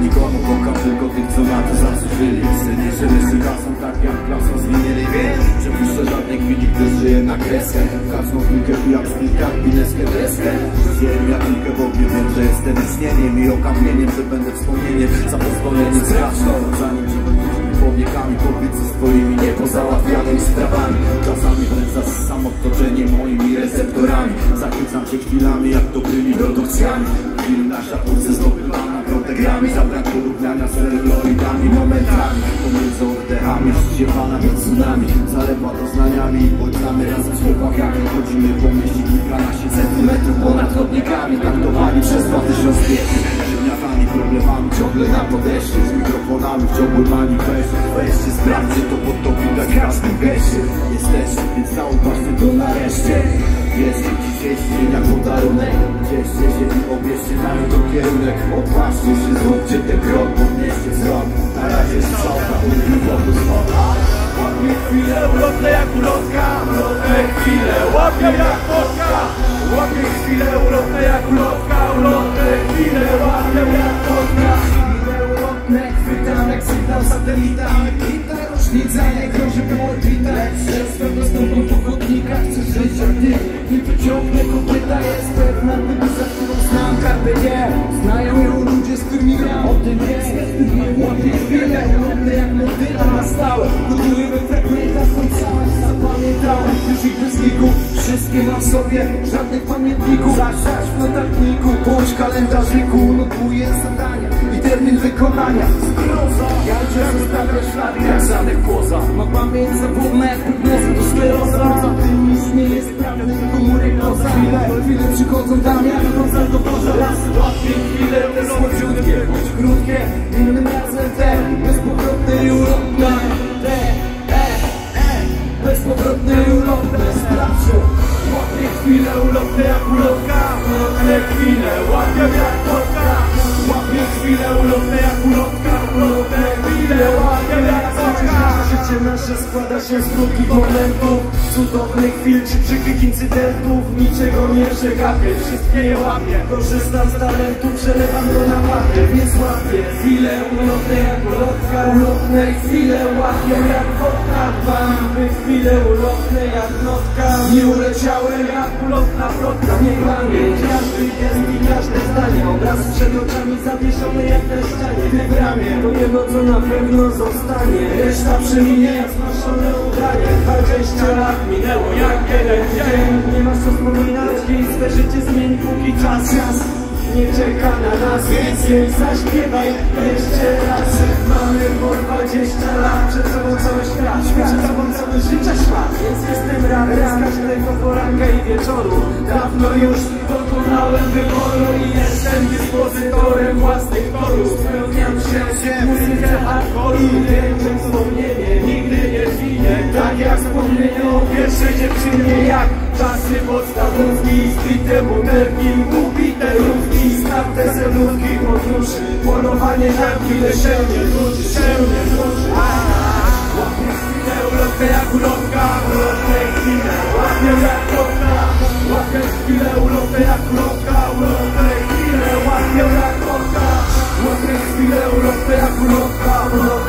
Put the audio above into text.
nikomu, kocham tylko tych, co na to zasłużyli. Nie żeleży kasą, tak jak klasą zmienili. Wiem, że puszczę żadnej chwili, gdy żyję na kreskę. Każdą chwilkę pijam z jak pineskę deskę. Zjem ja kilkę w ogniu, wiem, że jestem istnieniem i okamieniem, że będę wspomnieniem za pozwoleniem straszną. Zanim ci powiekami powiedz ze swoimi niepozałatwianymi sprawami. Czasami wręcz sam otoczenie moimi receptorami. Zachwycam się chwilami jak dobrymi produkcjami. Film nasza pulse zdobywa nagrodę grami. Za brak porównania z celuloidami, momentami pomiędzy oddechami, zsiewana jak tsunami. Zalewa doznaniami i bodźcami razem z chłopakami. Chodzimy po mieście kilkanaście centymetrów ponad chodnikami. Taktowani przez 2000 wieków. Ziemniakami, problemami ciągle na podejście. Z mikrofonami w ciągłym manifestie. Weźcie, sprawdźcie to, bo to widać w każdym geście. Jesteście, więc zauważcie to nareszcie. Jeszcze dzisiejszy dzień jak podarunek. Cieszcie się i obierzcie nawet to kierunek. Odważcie się, zróbcie ten krok, podnieście wzrok. Na razie strzałka, mówi wodu smoka. Łapie chwilę, ulotne jak ulotka. Ulotne chwile, łapie jak fotka. Łapie chwilę, ulotne jak ulotka. Ulotne chwile, łapie jak fotka. Ulotne, chwytam jak sygnał satelita. I ta różnica nie grozi po orbitach. Swego stąpą po chodnikach. Chcesz żyć jak ty, nie pociągnę kopyta. Jest pewna wybuza, którą znam. Carpe diem, znają ją ludzie, z którymi gram. O tym jest, łapie chwilę, ulotne jak motyla na stałe. Budujemy fragmentach, końcach, zapamiętałem już ich bez liku. Wszystkie mam w sobie, żadnych pamiętników. Zaś w notatniku, bądź kalendarzyku. Notuję zadania i termin wykonania. Ja cię zostawiam ślady jak żadnych poza. Ma pamięć zawodna jak prognoza, to skleroza. Za tym nic nie jest prawdy, komórek poza. Chwile przychodzą tam jak koncert do poza. Raz, łapie chwile, te słodziutkie, choć krótkie. Innym razem te, bezpowrotne i ulotne. Bezpowrotne i ulotne, sprawdźcie. Łapie chwilę, ulotne jak ulotka. Ulotne chwile, łapie jak fotka. Łapie chwilę, ulotne jak ulotka. Ulotne chwile, łapie jak fotka. Życie nasze składa się z krótkich momentów, cudownych chwil czy przykrych incydentów. Niczego nie przegapię, wszystkie je łapię. Korzystam z talentu, przelewam go na mapie. Więc łapię chwile ulotne jak ulotka. Ulotne chwile łapię jak fotka. Mamy chwile ulotne jak notka. Nie uleciałem jak ulotna plotka. Nie pamięć, każdy gest i każde zdanie. Obraz przed oczami zawieszony jak na ścianie. Ty w ramię, to jedno co na pewno zostanie. Reszta przeminie jak znoszone ubranie. 20 lat minęło jak jeden dzień. Nie masz co wspominać, dzień swe życie zmieni póki czas nie czeka na nas, więc jej zaśpiewaj jeszcze raz. Mamy po 20 lat, przed sobą cały świat, przed sobą cały życia szmat. Więc jestem rany z każdego poranka i wieczoru. Dawno już dokonałem wyboru i jestem dyspozytorem własnych torów. Spełniam się muzykę hardcore i wiem, że wspomnienie nigdy nie zginie. Tak jak wspomnienie o pierwszej dziewczynie, jak czasy podstawówki, zbite butelki, ubite rówki, stawte zelówki, podróży, polowanie na chwilę się nie nuży, Łapie chwilę, ulotne jak ulotka, ulotne chwile, łapie jak fotka. Łapie chwilę, ulotne jak ulotka, ulotne chwile, łapie jak fotka. Łapie chwilę, ulotne jak ulotka,